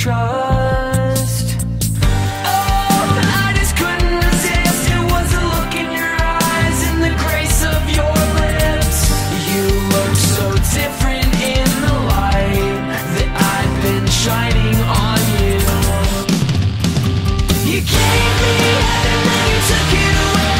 trust. Oh, I just couldn't resist. It was the look in your eyes and the grace of your lips. You look so different in the light that I've been shining on you. You gave me heaven, then you took it away.